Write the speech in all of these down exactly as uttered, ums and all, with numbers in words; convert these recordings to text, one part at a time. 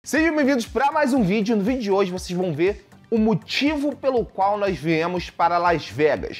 Sejam bem-vindos para mais um vídeo. No vídeo de hoje vocês vão ver o motivo pelo qual nós viemos para Las Vegas.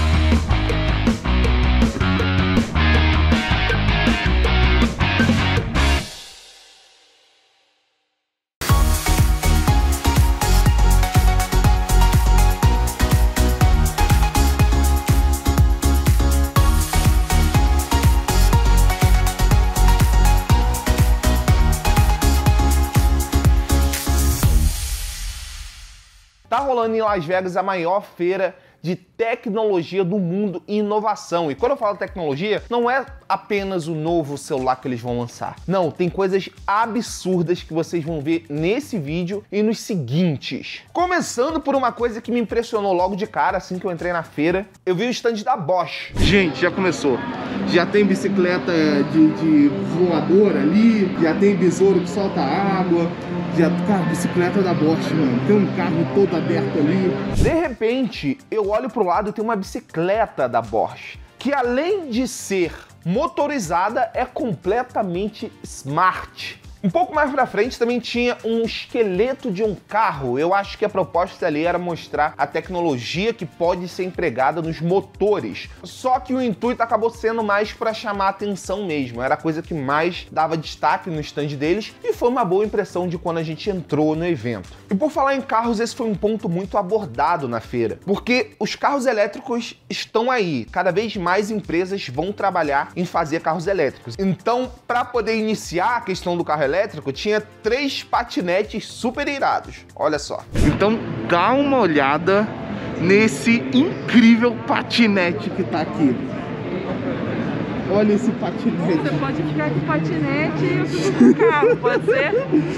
Tá rolando em Las Vegas a maior feira de tecnologia do mundo e inovação. E quando eu falo tecnologia, não é apenas o novo celular que eles vão lançar. Não, tem coisas absurdas que vocês vão ver nesse vídeo e nos seguintes. Começando por uma coisa que me impressionou logo de cara, assim que eu entrei na feira. Eu vi o stand da Bosch. Gente, já começou. Já tem bicicleta de, de voador ali, já tem besouro que solta água. Já, cara, bicicleta da Bosch, mano. Tem um carro todo aberto ali. De repente, eu olho pro lado e tem uma bicicleta da Bosch, que além de ser motorizada, é completamente smart. Um pouco mais pra frente também tinha um esqueleto de um carro. Eu acho que a proposta ali era mostrar a tecnologia que pode ser empregada nos motores. Só que o intuito acabou sendo mais para chamar a atenção mesmo. Era a coisa que mais dava destaque no stand deles e foi uma boa impressão de quando a gente entrou no evento. E por falar em carros, esse foi um ponto muito abordado na feira, porque os carros elétricos estão aí. Cada vez mais empresas vão trabalhar em fazer carros elétricos. Então, para poder iniciar a questão do carro elétrico, elétrico, tinha três patinetes super irados. Olha só. Então dá uma olhada nesse incrível patinete que tá aqui. Olha esse patinete. Você pode ficar com o patinete e eu fico com o carro, pode ser?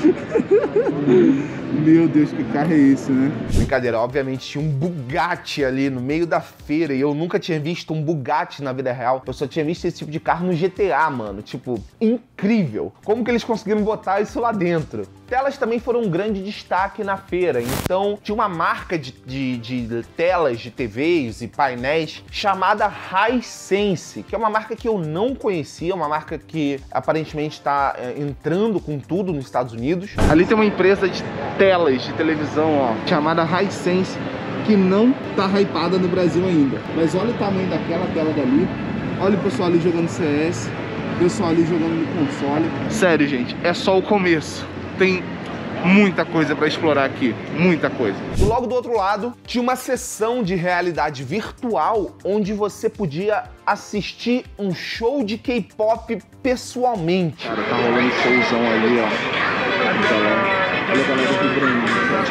Meu Deus, que carro é esse, né? Brincadeira, obviamente tinha um Bugatti ali no meio da feira e eu nunca tinha visto um Bugatti na vida real. Eu só tinha visto esse tipo de carro no G T A, mano. Tipo, incrível. Como que eles conseguiram botar isso lá dentro? Telas também foram um grande destaque na feira, então tinha uma marca de, de, de telas de T Vs e painéis chamada Hisense, que é uma marca que eu não conhecia, uma marca que aparentemente está é, entrando com tudo nos Estados Unidos. Ali tem uma empresa de telas de televisão, ó, chamada Hisense, que não tá hypada no Brasil ainda. Mas olha o tamanho daquela tela dali, olha o pessoal ali jogando C S, o pessoal ali jogando no console. Sério, gente, é só o começo. Tem muita coisa para explorar aqui, muita coisa. E logo do outro lado, tinha uma sessão de realidade virtual onde você podia assistir um show de K-pop pessoalmente. Cara, tá rolando um showzão ali, ó. Olha a galera vibrando.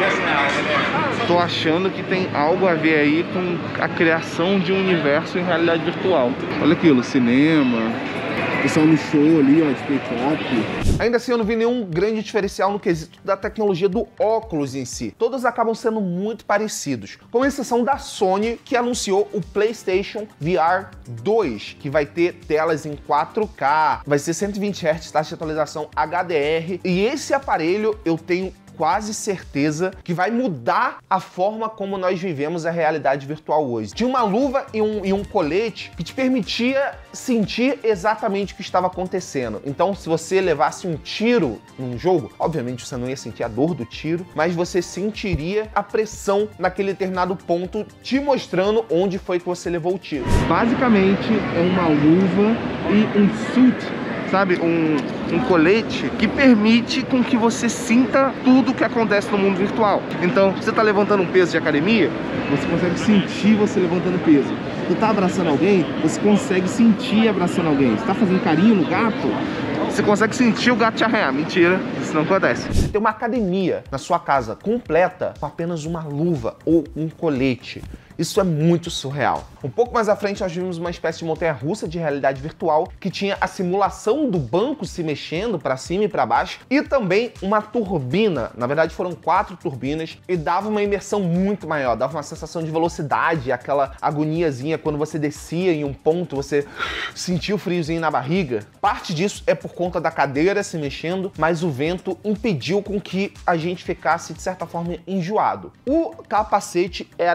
Tô achando que tem algo a ver aí com a criação de um universo em realidade virtual. Olha aquilo, cinema. Pessoal no show ali, ó, de K-pop. Ainda assim, eu não vi nenhum grande diferencial no quesito da tecnologia do óculos em si. Todos acabam sendo muito parecidos, com exceção da Sony, que anunciou o PlayStation V R dois, que vai ter telas em quatro K, vai ser cento e vinte hertz, taxa de atualização H D R, e esse aparelho eu tenho quase certeza que vai mudar a forma como nós vivemos a realidade virtual hoje. Tinha uma luva e um, e um colete que te permitia sentir exatamente o que estava acontecendo. Então, se você levasse um tiro num jogo, obviamente você não ia sentir a dor do tiro, mas você sentiria a pressão naquele determinado ponto, te mostrando onde foi que você levou o tiro. Basicamente, é uma luva e um suit, sabe, um, um colete que permite com que você sinta tudo que acontece no mundo virtual. Então, você tá levantando um peso de academia, você consegue sentir você levantando peso. Você tá abraçando alguém, você consegue sentir abraçando alguém. Você tá fazendo carinho no gato, você consegue sentir o gato te arranhar. Mentira, isso não acontece. Você tem uma academia na sua casa completa com apenas uma luva ou um colete. Isso é muito surreal. Um pouco mais à frente nós vimos uma espécie de montanha-russa de realidade virtual que tinha a simulação do banco se mexendo para cima e para baixo e também uma turbina. Na verdade foram quatro turbinas e dava uma imersão muito maior, dava uma sensação de velocidade, aquela agoniazinha quando você descia em um ponto, você sentia o friozinho na barriga. Parte disso é por conta da cadeira se mexendo, mas o vento impediu com que a gente ficasse de certa forma enjoado. O capacete era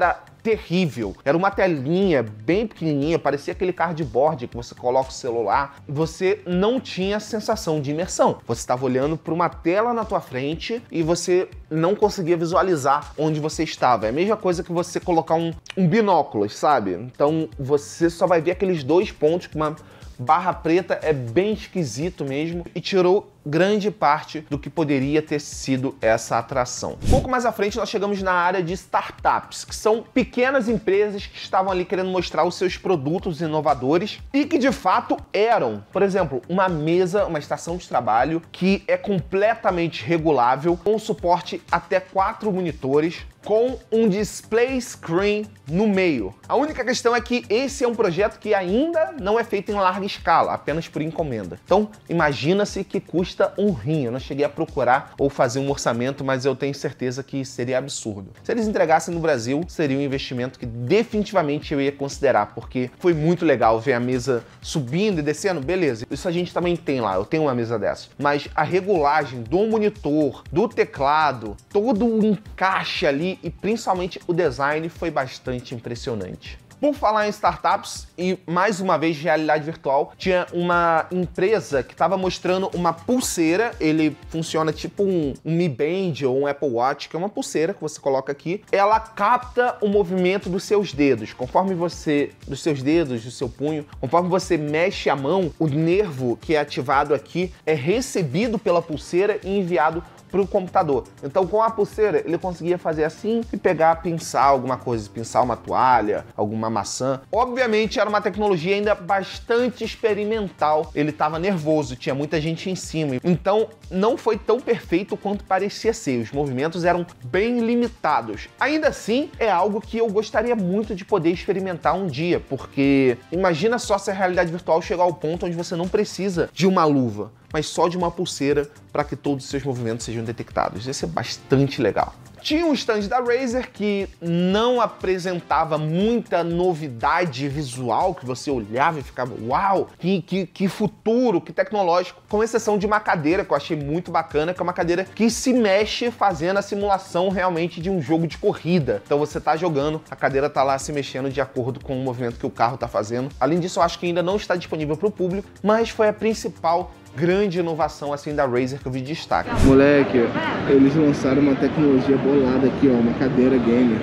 terrível. Era uma telinha bem pequenininha, parecia aquele cardboard que você coloca o celular. Você não tinha sensação de imersão. Você estava olhando para uma tela na tua frente e você não conseguia visualizar onde você estava. É a mesma coisa que você colocar um, um binóculos, sabe? Então você só vai ver aqueles dois pontos com uma barra preta, é bem esquisito mesmo e tirou grande parte do que poderia ter sido essa atração. Um pouco mais à frente nós chegamos na área de startups, que são pequenas empresas que estavam ali querendo mostrar os seus produtos inovadores e que de fato eram. Por exemplo, uma mesa, uma estação de trabalho que é completamente regulável, com suporte até quatro monitores, com um display screen no meio. A única questão é que esse é um projeto que ainda não é feito em larga escala, apenas por encomenda. Então, imagina-se que custa um rim. Eu não cheguei a procurar ou fazer um orçamento, mas eu tenho certeza que seria absurdo. Se eles entregassem no Brasil, seria um investimento que definitivamente eu ia considerar, porque foi muito legal ver a mesa subindo e descendo, beleza. Isso a gente também tem lá, eu tenho uma mesa dessa. Mas a regulagem do monitor, do teclado, todo o encaixe ali e principalmente o design foi bastante impressionante. Por falar em startups e, mais uma vez, realidade virtual, tinha uma empresa que estava mostrando uma pulseira. Ele funciona tipo um, um Mi Band ou um Apple Watch, que é uma pulseira que você coloca aqui. Ela capta o movimento dos seus dedos. Conforme você, dos seus dedos, do seu punho, conforme você mexe a mão, o nervo que é ativado aqui é recebido pela pulseira e enviado para o computador. Então, com a pulseira, ele conseguia fazer assim e pegar, pinçar alguma coisa, pinçar uma toalha, alguma maçã. Obviamente, era uma tecnologia ainda bastante experimental. Ele estava nervoso, tinha muita gente em cima. Então, não foi tão perfeito quanto parecia ser. Os movimentos eram bem limitados. Ainda assim, é algo que eu gostaria muito de poder experimentar um dia, porque imagina só se a realidade virtual chegar ao ponto onde você não precisa de uma luva, mas só de uma pulseira para que todos os seus movimentos sejam detectados. Isso é bastante legal. Tinha um stand da Razer que não apresentava muita novidade visual, que você olhava e ficava, uau, que, que, que futuro, que tecnológico, com exceção de uma cadeira que eu achei muito bacana, que é uma cadeira que se mexe fazendo a simulação realmente de um jogo de corrida. Então você tá jogando, a cadeira tá lá se mexendo de acordo com o movimento que o carro tá fazendo. Além disso, eu acho que ainda não está disponível para o público, mas foi a principal grande inovação assim da Razer que eu vi de destaque. Moleque, eles lançaram uma tecnologia bolada aqui, ó, uma cadeira gamer.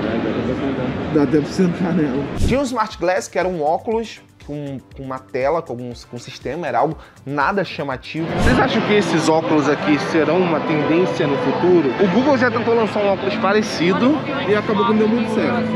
Dá até pra sentar nela. Tinha um Smart Glass, que era um óculos com uma tela, com um, com um sistema, era algo nada chamativo. Vocês acham que esses óculos aqui serão uma tendência no futuro? O Google já tentou lançar um óculos parecido e acabou que não deu muito certo.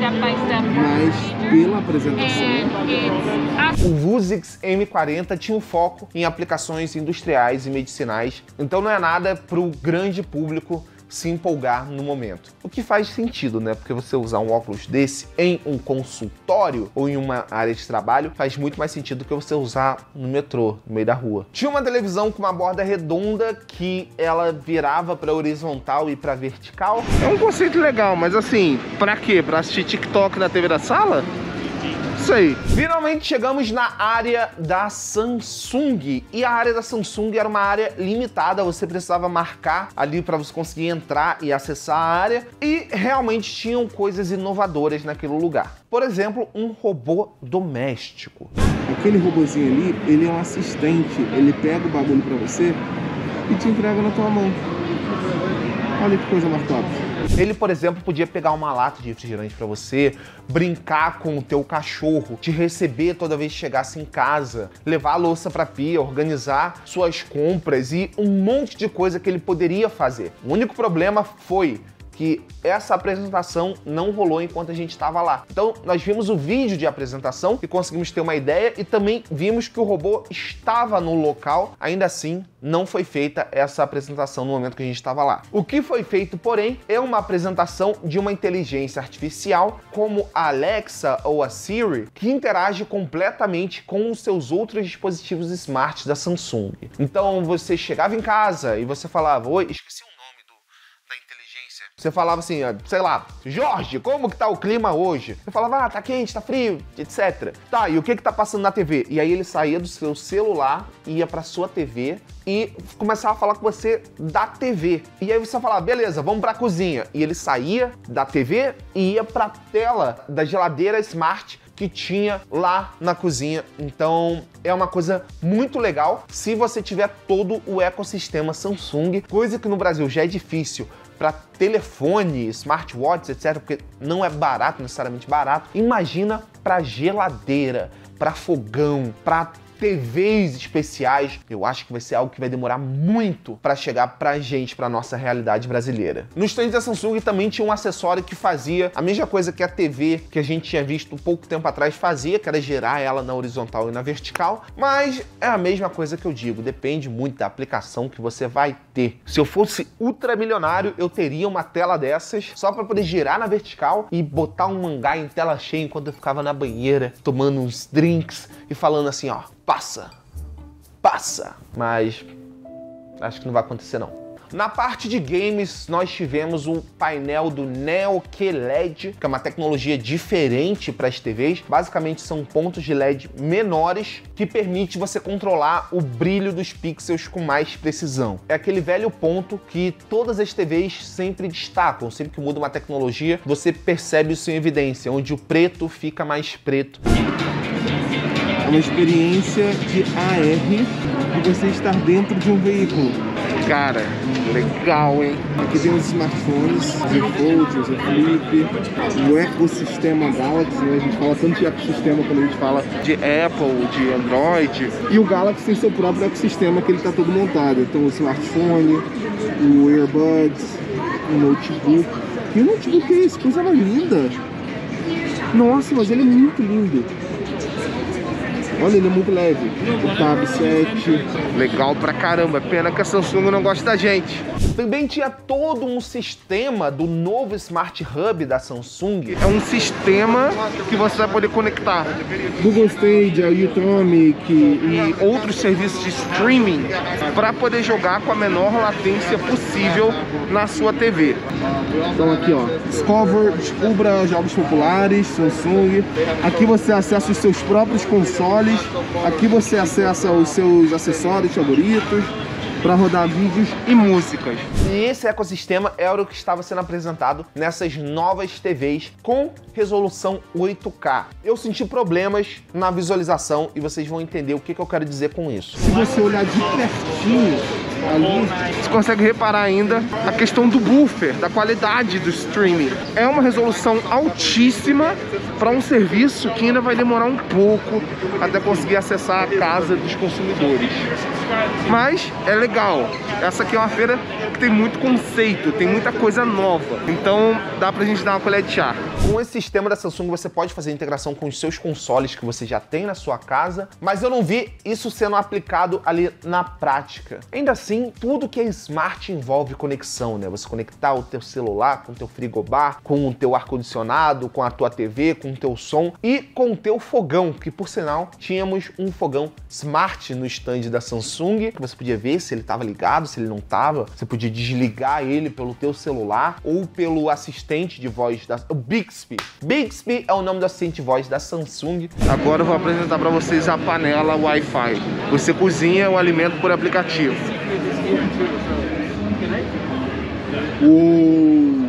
Mas pela apresentação... O Vuzix M quarenta tinha um foco em aplicações industriais e medicinais, então não é nada para o grande público se empolgar no momento. O que faz sentido, né? Porque você usar um óculos desse em um consultório ou em uma área de trabalho faz muito mais sentido do que você usar no metrô, no meio da rua. Tinha uma televisão com uma borda redonda que ela virava para horizontal e para vertical. É um conceito legal, mas assim, pra quê? Pra assistir TikTok na T V da sala? Isso aí. Finalmente chegamos na área da Samsung. E a área da Samsung era uma área limitada, você precisava marcar ali para você conseguir entrar e acessar a área. E realmente tinham coisas inovadoras naquele lugar. Por exemplo, um robô doméstico. Aquele robozinho ali, ele é um assistente. Ele pega o bagulho para você e te entrega na tua mão. Olha que coisa mais top. Ele, por exemplo, podia pegar uma lata de refrigerante para você, brincar com o teu cachorro, te receber toda vez que chegasse em casa, levar a louça para pia, organizar suas compras e um monte de coisa que ele poderia fazer. O único problema foi que essa apresentação não rolou enquanto a gente estava lá. Então, nós vimos o vídeo de apresentação e conseguimos ter uma ideia e também vimos que o robô estava no local. Ainda assim, não foi feita essa apresentação no momento que a gente estava lá. O que foi feito, porém, é uma apresentação de uma inteligência artificial como a Alexa ou a Siri, que interage completamente com os seus outros dispositivos smart da Samsung. Então, você chegava em casa e você falava, oi, esqueci o nome do, da inteligência. Você falava assim, sei lá, Jorge, como que tá o clima hoje? Você falava, ah, tá quente, tá frio, etcétera. Tá, e o que que tá passando na T V? E aí ele saía do seu celular, ia pra sua T V e começava a falar com você da T V. E aí você falava, beleza, vamos pra cozinha. E ele saía da T V e ia pra tela da geladeira Smart que tinha lá na cozinha. Então é uma coisa muito legal se você tiver todo o ecossistema Samsung, coisa que no Brasil já é difícil para telefone, smartwatches, etcétera, porque não é barato, necessariamente barato. Imagina para geladeira, para fogão, para T Vs especiais. Eu acho que vai ser algo que vai demorar muito para chegar pra gente, pra nossa realidade brasileira. No stand da Samsung também tinha um acessório que fazia a mesma coisa que a T V que a gente tinha visto pouco tempo atrás fazia, que era gerar ela na horizontal e na vertical, mas é a mesma coisa que eu digo, depende muito da aplicação que você vai ter. Se eu fosse ultramilionário, eu teria uma tela dessas só para poder girar na vertical e botar um mangá em tela cheia enquanto eu ficava na banheira, tomando uns drinks e falando assim, ó, passa, passa. Mas acho que não vai acontecer não. Na parte de games, nós tivemos um painel do Neo Q L E D, que é uma tecnologia diferente para as T Vs. Basicamente são pontos de L E D menores que permite você controlar o brilho dos pixels com mais precisão. É aquele velho ponto que todas as T Vs sempre destacam. Sempre que muda uma tecnologia, você percebe isso em evidência, onde o preto fica mais preto. É uma experiência de A R de você estar dentro de um veículo. Cara, legal, hein? Aqui tem os smartphones, o Fold, o Flip, o ecossistema Galaxy, né? A gente fala tanto de ecossistema quando a gente fala de Apple, de Android. E o Galaxy tem seu próprio ecossistema que ele tá todo montado. Então o smartphone, o earbuds, o notebook. E o notebook é esse? Coisa mais linda! Nossa, mas ele é muito lindo. Olha, ele é muito leve. O Tab sete. Legal pra caramba. Pena que a Samsung não gosta da gente. Também tinha todo um sistema do novo Smart Hub da Samsung. É um sistema que você vai poder conectar Google Stadia, Utomic e outros serviços de streaming para poder jogar com a menor latência possível na sua T V. Então aqui, ó, Discover, descubra jogos populares, Samsung. Aqui você acessa os seus próprios consoles. Aqui você acessa os seus acessórios favoritos para rodar vídeos e músicas. E esse ecossistema era o que estava sendo apresentado nessas novas T Vs com resolução oito K. Eu senti problemas na visualização e vocês vão entender o que, que eu quero dizer com isso. Se você olhar de pertinho ali, você consegue reparar ainda a questão do buffer, da qualidade do streaming. É uma resolução altíssima para um serviço que ainda vai demorar um pouco até conseguir acessar a casa dos consumidores. Mas é legal. Essa aqui é uma feira que tem muito conceito, tem muita coisa nova. Então dá pra gente dar uma colher de chá. Com esse sistema da Samsung você pode fazer integração com os seus consoles que você já tem na sua casa, mas eu não vi isso sendo aplicado ali na prática. Ainda assim, tudo que é smart envolve conexão, né? Você conectar o teu celular com o teu frigobar, com o teu ar-condicionado, com a tua T V, com o teu som e com o teu fogão, que por sinal tínhamos um fogão smart no stand da Samsung, que você podia ver se ele estava ligado, se ele não estava. Você podia desligar ele pelo teu celular ou pelo assistente de voz da o Bixby. Bixby é o nome do assistente de voz da Samsung. Agora eu vou apresentar para vocês a panela Wi-Fi. Você cozinha o alimento por aplicativo. Uh.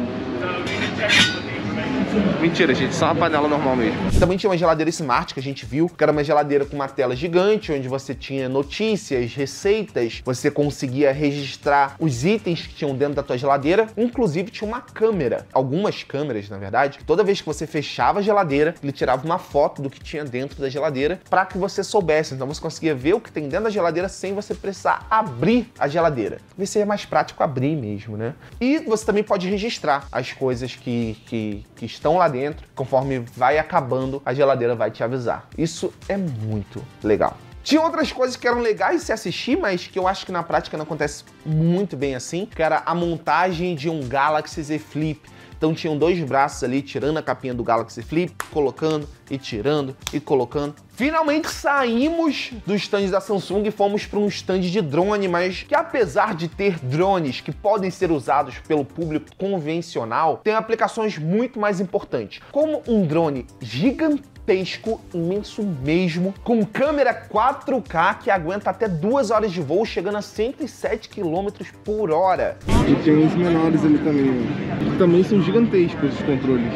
Mentira, gente, só uma panela normal mesmo. Também tinha uma geladeira smart que a gente viu, que era uma geladeira com uma tela gigante, onde você tinha notícias, receitas, você conseguia registrar os itens que tinham dentro da tua geladeira, inclusive tinha uma câmera, algumas câmeras, na verdade, que toda vez que você fechava a geladeira, ele tirava uma foto do que tinha dentro da geladeira para que você soubesse. Então você conseguia ver o que tem dentro da geladeira sem você precisar abrir a geladeira. Talvez seja mais prático abrir mesmo, né? E você também pode registrar as coisas que, que, que estão lá dentro, conforme vai acabando, a geladeira vai te avisar. Isso é muito legal. Tinha outras coisas que eram legais de se assistir, mas que eu acho que na prática não acontece muito bem assim, que era a montagem de um Galaxy Z Flip. Então tinham dois braços ali, tirando a capinha do Galaxy Flip, colocando e tirando e colocando. Finalmente saímos do stand da Samsung e fomos para um stand de drone, mas que apesar de ter drones que podem ser usados pelo público convencional, tem aplicações muito mais importantes, como um drone gigantesco, imenso mesmo, com câmera quatro K que aguenta até duas horas de voo, chegando a cento e sete quilômetros por hora. E tem uns menores ali também, ó. Também são gigantescos os controles.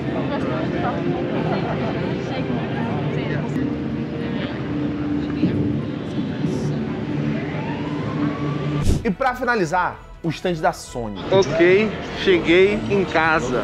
E para finalizar, o stand da Sony. Ok, cheguei em casa.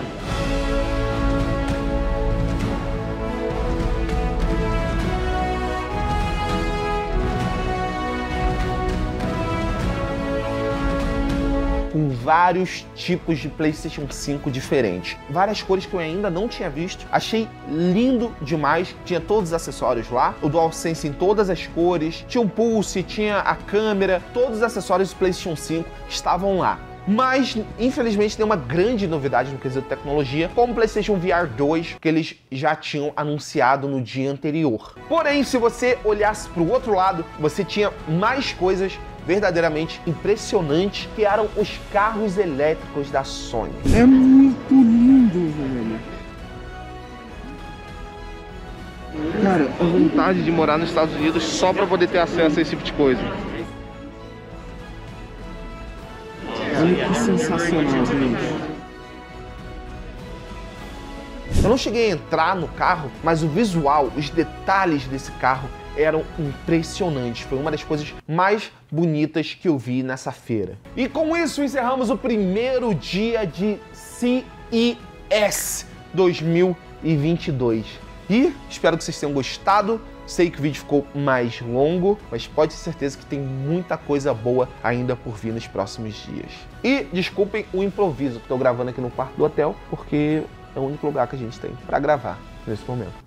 Com vários tipos de PlayStation cinco diferentes. Várias cores que eu ainda não tinha visto. Achei lindo demais. Tinha todos os acessórios lá. O DualSense em todas as cores. Tinha um Pulse, tinha a câmera. Todos os acessórios do PlayStation cinco estavam lá. Mas, infelizmente, tem uma grande novidade no quesito tecnologia, como o PlayStation V R dois, que eles já tinham anunciado no dia anterior. Porém, se você olhasse para o outro lado, você tinha mais coisas verdadeiramente impressionantes, que eram os carros elétricos da Sony. É muito lindo, velho. Cara, a vontade de morar nos Estados Unidos só para poder ter acesso a esse tipo de coisa. Olha que sensacional, gente. Eu não cheguei a entrar no carro, mas o visual, os detalhes desse carro eram impressionantes. Foi uma das coisas mais bonitas que eu vi nessa feira. E com isso encerramos o primeiro dia de C E S dois mil e vinte e dois. E espero que vocês tenham gostado. Sei que o vídeo ficou mais longo, mas pode ter certeza que tem muita coisa boa ainda por vir nos próximos dias. E desculpem o improviso que estou gravando aqui no quarto do hotel, porque é o único lugar que a gente tem para gravar nesse momento.